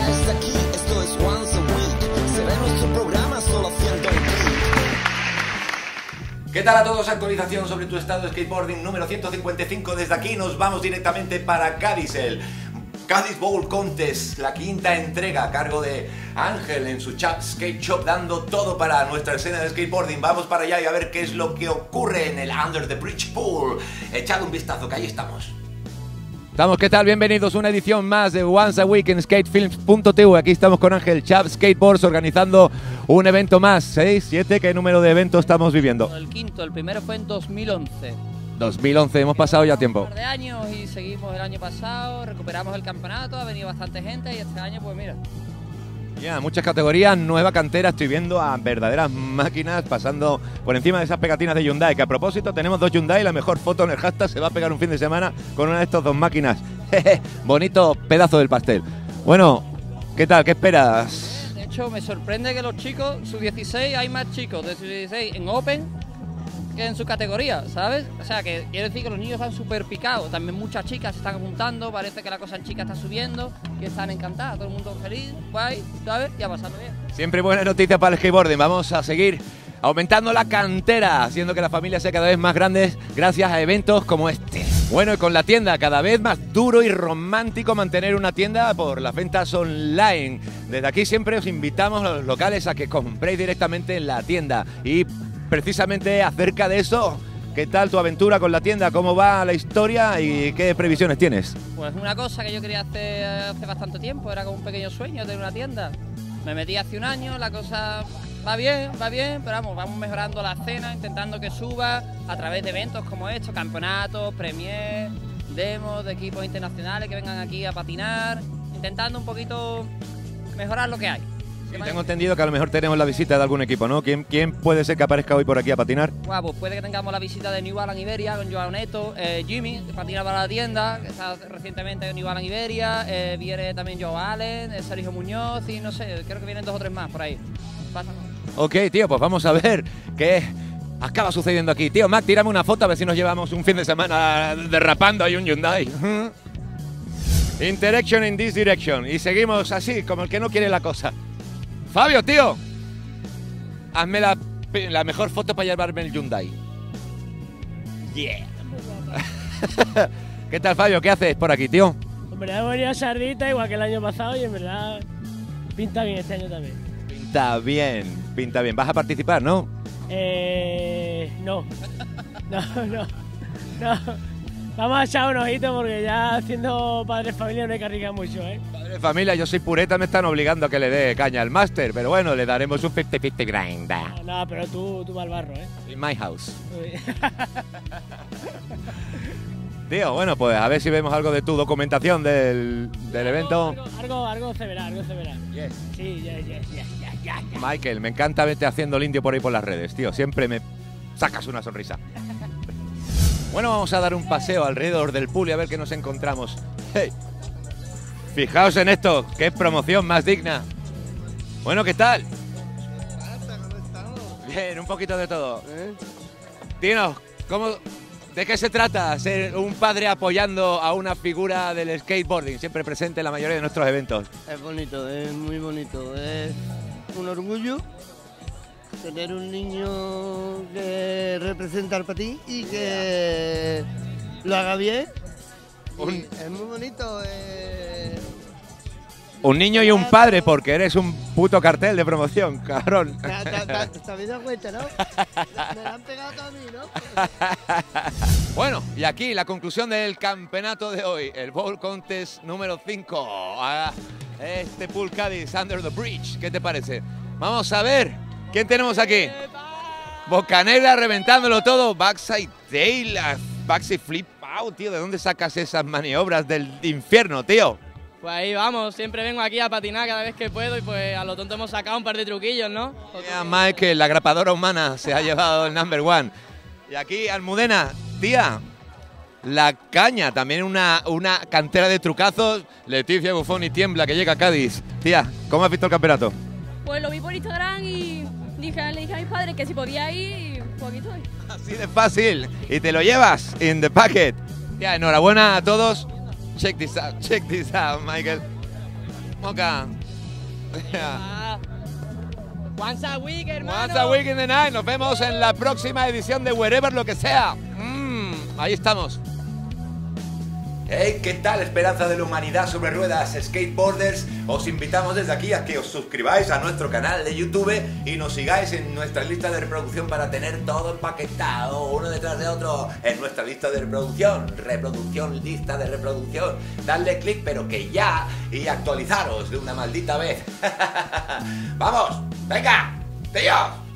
desde aquí, esto es Once a Week. Será nuestro programa solo haciendo un clic. ¿Qué tal a todos? Actualización sobre tu estado de skateboarding número 155. Desde aquí nos vamos directamente para Cádiz, el Cádiz Bowl Contest, la quinta entrega a cargo de Ángel en su skate shop, dando todo para nuestra escena de skateboarding. Vamos para allá y a ver qué es lo que ocurre en el Under the Bridge Pool. Echad un vistazo, que ahí estamos. ¿Qué tal? Bienvenidos a una edición más de Once a Week en skatefilms.tv. Aquí estamos con Ángel Chap Skateboards organizando un evento más. 6, 7, ¿qué número de eventos estamos viviendo? El quinto, el primero fue en 2011. 2011, hemos pasado ya tiempo. Un par de años y seguimos el año pasado, recuperamos el campeonato, ha venido bastante gente y este año pues mira. Ya, muchas categorías, nueva cantera, estoy viendo a verdaderas máquinas pasando por encima de esas pegatinas de Hyundai, que a propósito tenemos dos Hyundai, la mejor foto en el hashtag se va a pegar un fin de semana con una de estas dos máquinas. Bonito pedazo del pastel. Bueno, ¿qué tal? ¿Qué esperas? De hecho, me sorprende que los chicos, sub 16, hay más chicos de sub 16 en Open que en su categoría, ¿sabes? O sea, que quiero decir que los niños están súper picados. También muchas chicas se están apuntando, parece que la cosa en chicas está subiendo y están encantadas, todo el mundo feliz, guay, ¿sabes? Y a pasarlo bien. Siempre buenas noticias para el skateboarding. Vamos a seguir aumentando la cantera, haciendo que la familia sea cada vez más grande gracias a eventos como este. Bueno, y con la tienda, cada vez más duro y romántico mantener una tienda por las ventas online. Desde aquí siempre os invitamos a los locales a que compréis directamente en la tienda. Y precisamente acerca de eso, ¿qué tal tu aventura con la tienda? ¿Cómo va la historia y qué previsiones tienes? Pues una cosa que yo quería hacer hace bastante tiempo, era como un pequeño sueño tener una tienda. Me metí hace un año, la cosa va bien, pero vamos mejorando la escena, intentando que suba a través de eventos como estos, campeonatos, premier, demos de equipos internacionales que vengan aquí a patinar, intentando un poquito mejorar lo que hay. Sí, tengo entendido que a lo mejor tenemos la visita de algún equipo, ¿no? ¿Quién puede ser que aparezca hoy por aquí a patinar? Bueno, pues puede que tengamos la visita de New Balance Iberia con Joao Neto, Jimmy, que patina para la tienda, que está recientemente en New Balance Iberia, viene también Joe Allen, Sergio Muñoz y no sé, creo que vienen 2 o 3 más por ahí. Pasa. Ok, tío, pues vamos a ver qué acaba sucediendo aquí. Tío, Mac, tírame una foto a ver si nos llevamos un fin de semana derrapando ahí un Hyundai. Interaction in this direction. Y seguimos así, como el que no quiere la cosa. Fabio, tío, hazme la mejor foto para llevarme el Hyundai. Yeah. ¿Qué tal, Fabio? ¿Qué haces por aquí, tío? Hombre, hemos venido a Sardita igual que el año pasado y en verdad pinta bien este año también. Pinta bien. ¿Vas a participar, no? No. Vamos a echar un ojito porque ya siendo padre de familia no hay que arriesgar mucho, ¿eh? Padre de familia, yo soy pureta, me están obligando a que le dé caña al máster, pero bueno, le daremos un 50-50 grind. No, pero tú vas al barro, ¿eh? In my house. Tío, bueno, pues a ver si vemos algo de tu documentación del evento. Algo se verá. Yes. Sí, ya. Michael, me encanta verte haciendo el indio por ahí por las redes, tío. Siempre me sacas una sonrisa. Bueno, vamos a dar un paseo alrededor del pool y a ver qué nos encontramos. Hey, fijaos en esto, qué promoción más digna. Bueno, ¿qué tal? Bien, un poquito de todo. Dinos, ¿de qué se trata ser un padre apoyando a una figura del skateboarding, siempre presente en la mayoría de nuestros eventos? Es bonito, es muy bonito, es un orgullo tener un niño que representar para ti y que lo haga bien. Es muy bonito. Un niño y un padre, porque eres un puto cartel de promoción, cabrón. ¿Te habéis dado cuenta, no? Me la han pegado todo a mí, ¿no? Bueno, y aquí la conclusión del campeonato de hoy, el Bowl Contest número 5. A este Pool Cádiz Under the Bridge, ¿qué te parece? Vamos a ver, ¿quién tenemos aquí? Bocanegra reventándolo todo, backside tail, backside flip out, tío. ¿De dónde sacas esas maniobras del infierno, tío? Pues ahí vamos, siempre vengo aquí a patinar cada vez que puedo y pues a lo tonto hemos sacado un par de truquillos, ¿no? Mira, Michael, la grapadora humana se ha llevado el number 1. Y aquí, Almudena, tía, la caña, también una cantera de trucazos. Leticia Bufón y Tiembla, que llega a Cádiz. Tía, ¿cómo has visto el campeonato? Pues lo vi por Instagram y le dije a mis padres que si podía ir y pues aquí estoy. Así de fácil. Y te lo llevas in the packet. Tía, enhorabuena a todos. Check this out, Michael. Moca, Once a week, hermano. Once a week in the night. Nos vemos en la próxima edición de Wherever lo que sea. Ahí estamos. Hey, ¿qué tal, esperanza de la humanidad sobre ruedas, skateboarders? Os invitamos desde aquí a que os suscribáis a nuestro canal de YouTube y nos sigáis en nuestra lista de reproducción para tener todo empaquetado uno detrás de otro en nuestra lista de reproducción, lista de reproducción. Dadle clic, pero que ya, y actualizaros de una maldita vez. ¡Vamos! ¡Venga! ¡Tíos!